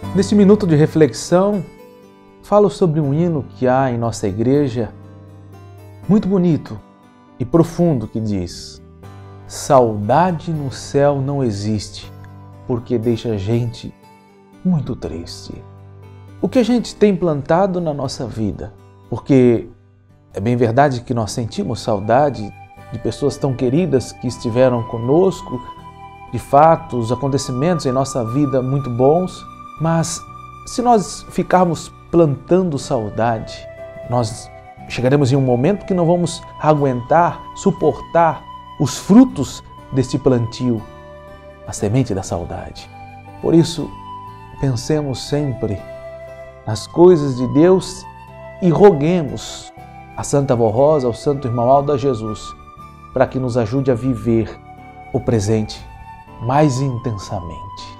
Neste minuto de reflexão, falo sobre um hino que há em nossa igreja, muito bonito e profundo, que diz: saudade no céu não existe, porque deixa a gente muito triste. O que a gente tem plantado na nossa vida? Porque é bem verdade que nós sentimos saudade de pessoas tão queridas que estiveram conosco, de fato, os acontecimentos em nossa vida muito bons, mas se nós ficarmos plantando saudade, nós chegaremos em um momento que não vamos aguentar, suportar os frutos deste plantio, a semente da saudade. Por isso, pensemos sempre nas coisas de Deus e roguemos a Santa Avó Rosa, ao Santo Irmão Alda Jesus, para que nos ajude a viver o presente mais intensamente.